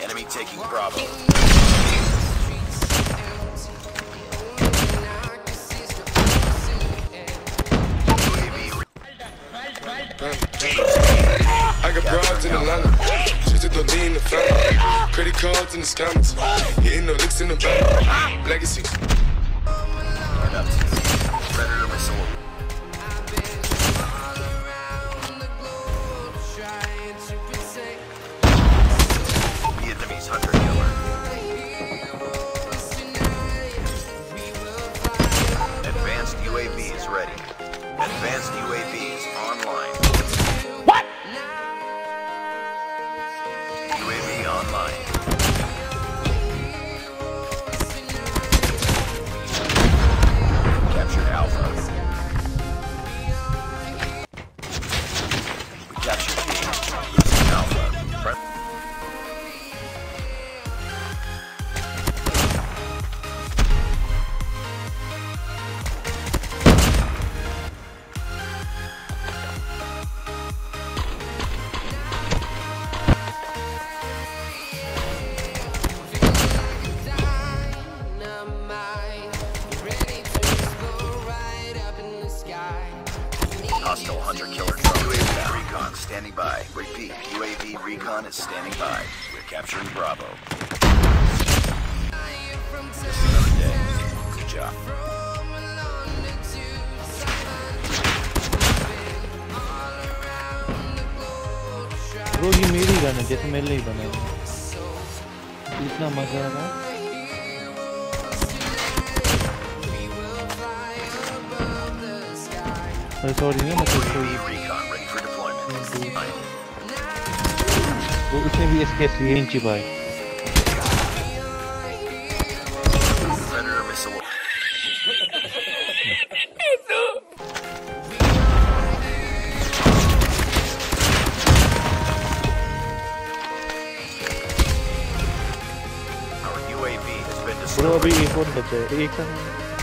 Enemy taking Bravo. I got broads in Atlanta, just to lean the family. Credit cards in the scammers, hitting no licks in the bank. Legacy. Predator missile. Vietnamese hunter killer. Advanced UAV is ready. Advanced UAV is online. What? UAV online. Captured Alpha. We captured B. Losing Alpha. Hostile hunter-killer drone. UAV recon standing by. Repeat, UAV recon is standing by. We're capturing Bravo. Just another day. Good job. Bro, ये मेरी gun है, जैसे मेरे लिए ही बना है। इतना मजा आ रहा है। Sorry, no, वो उसने भी SKS लिए इंची पाए। Bro, अभी एक और बचा है, एक